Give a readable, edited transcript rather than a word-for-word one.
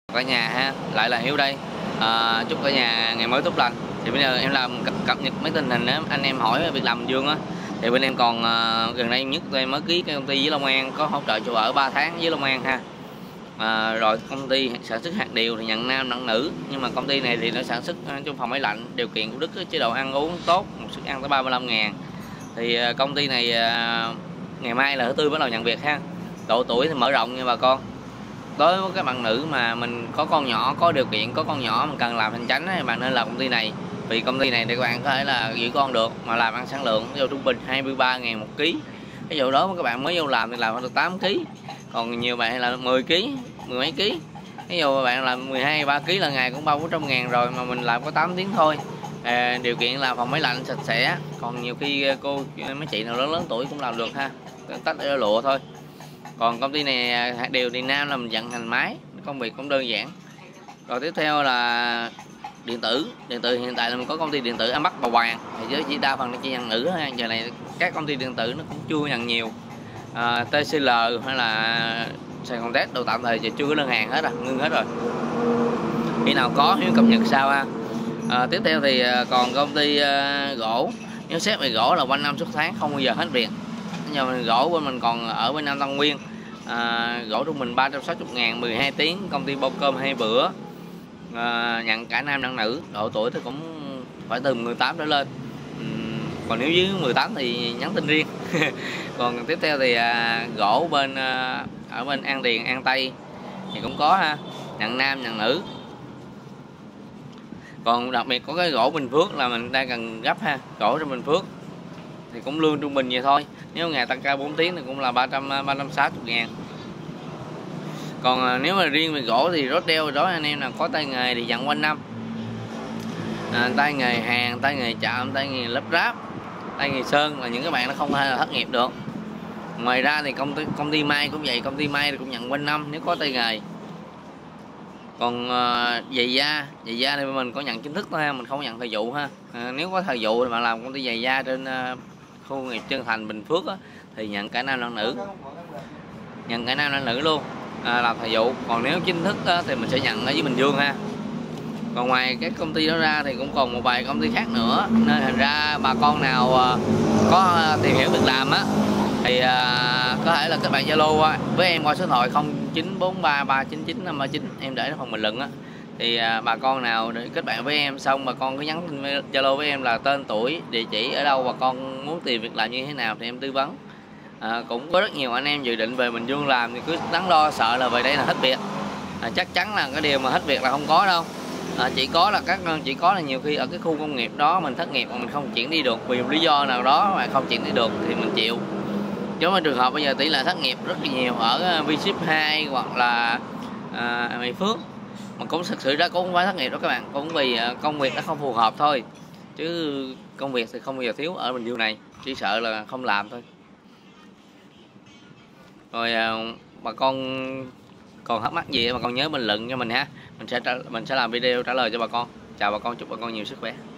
Cả nhà ha, lại là Hiếu đây. Chúc cả nhà ngày mới tốt lành. Thì bây giờ em làm cập nhật mấy tình hình á, anh em hỏi việc làm Bình Dương á. Thì bên em còn gần đây nhất tôi mới ký cái công ty với Long An có hỗ trợ chỗ ở 3 tháng với Long An ha. Rồi công ty sản xuất hạt điều thì nhận nam nhận nữ, nhưng mà công ty này thì nó sản xuất trong phòng máy lạnh, điều kiện của Đức chế độ ăn uống tốt, một suất ăn tới 35.000. Thì công ty này ngày mai là thứ Tư bắt đầu nhận việc ha. Độ tuổi thì mở rộng nha bà con. Đối với các bạn nữ mà mình có con nhỏ, có điều kiện có con nhỏ mình cần làm hành chánh thì bạn nên làm công ty này. Vì công ty này để các bạn có thể là giữ con được mà làm ăn sản lượng, ví dụ trung bình 23.000 một ký. Ví dụ đó các bạn mới vô làm thì làm được 8 ký, còn nhiều bạn là 10 ký, mười mấy ký. Ví dụ bạn làm 12 3 ký là ngày cũng 300-400.000 rồi, mà mình làm có 8 tiếng thôi. Điều kiện là phòng máy lạnh sạch sẽ, còn nhiều khi cô mấy chị nào lớn tuổi cũng làm được ha, tách để lụa thôi. Còn công ty này hạt điều thì nam là mình vận hành máy, công việc cũng đơn giản. Rồi tiếp theo là điện tử hiện tại là mình có công ty điện tử Am Bắc Bà Hoàng, thì với chỉ đa phần nó chỉ nhận nữ thôi. Giờ này các công ty điện tử nó cũng chưa nhận nhiều. TCL hay là Sài Gòn Test đồ tạm thời thì chưa có đơn hàng hết rồi, ngưng hết rồi. Khi nào có Hiếu cập nhật sau ha. Tiếp theo thì còn công ty gỗ. Nếu xét về gỗ là quanh năm suốt tháng không bao giờ hết việc. Giờ mình gỗ bên mình còn ở bên Nam Tân Nguyên, gỗ trung bình 360.000 12 tiếng, công ty bao cơm 2 bữa, nhận cả nam lẫn nữ, độ tuổi thì cũng phải từ 18 trở lên, còn nếu dưới 18 thì nhắn tin riêng. Còn tiếp theo thì gỗ bên ở bên An Điền An Tây thì cũng có ha, nhận nam nhận nữ. Còn đặc biệt có cái gỗ Bình Phước là mình đang cần gấp ha, gỗ trong Bình Phước thì cũng lương trung bình vậy thôi, nếu ngày tăng ca 4 tiếng thì cũng là 360.000. Còn nếu mà riêng về gỗ thì rốt đeo đó anh em nào có tay nghề thì nhận quanh năm, tay nghề hàn, tay nghề chạm, tay nghề lắp ráp, tay nghề sơn là những các bạn nó không thể là thất nghiệp được. Ngoài ra thì công ty may cũng vậy, công ty may thì cũng nhận quanh năm nếu có tay nghề. Còn giày da thì mình có nhận chính thức thôi ha, mình không nhận thời vụ ha. Nếu có thời vụ thì bạn làm công ty giày da trên khu nghiệp Trân Thành Bình Phước á, thì nhận cả nam lẫn nữ, luôn, làm thời vụ. Còn nếu chính thức á, thì mình sẽ nhận ở dưới Bình Dương ha. Còn ngoài các công ty đó ra thì cũng còn một vài công ty khác nữa, nên thành ra bà con nào có tìm hiểu việc làm á thì có thể là các bạn Zalo với em qua số điện thoại 0943399539, em để trong phần bình luận á. Thì bà con nào để kết bạn với em xong bà con cứ nhắn tin Zalo với em là tên tuổi, địa chỉ ở đâu, bà con muốn tìm việc làm như thế nào thì em tư vấn. Cũng có rất nhiều anh em dự định về Bình Dương làm thì cứ đắn đo sợ là về đây là hết việc. Chắc chắn là cái điều mà hết việc là không có đâu. Chỉ có là nhiều khi ở cái khu công nghiệp đó mình thất nghiệp mà mình không chuyển đi được vì một lý do nào đó mà không chuyển đi được thì mình chịu. Giống như trường hợp bây giờ tỷ lệ thất nghiệp rất là nhiều ở V-Ship 2 hoặc là Mỹ Phước, mà cũng thực sự ra cũng không phải thất nghiệp đó các bạn, cũng vì công việc nó không phù hợp thôi, chứ công việc thì không bao giờ thiếu ở Bình Dương này, chỉ sợ là không làm thôi. Rồi bà con còn thắc mắc gì mà con nhớ bình luận cho mình ha, mình sẽ làm video trả lời cho bà con. Chào bà con, chúc bà con nhiều sức khỏe.